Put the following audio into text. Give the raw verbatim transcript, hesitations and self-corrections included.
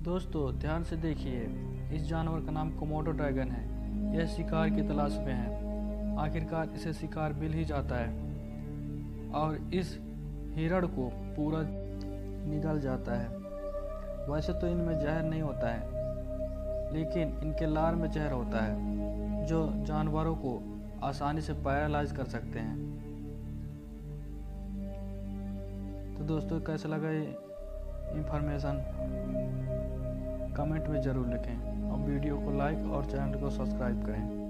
दोस्तों ध्यान से देखिए, इस जानवर का नाम कोमोडो ड्रैगन है। यह शिकार की तलाश में है। आखिरकार इसे शिकार मिल ही जाता है और इस हिरण को पूरा निगल जाता है। वैसे तो इनमें जहर नहीं होता है, लेकिन इनके लार में जहर होता है जो जानवरों को आसानी से पैरालाइज कर सकते हैं। तो दोस्तों कैसा लगा ये इंफॉर्मेशन कमेंट में ज़रूर लिखें और वीडियो को लाइक और चैनल को सब्सक्राइब करें।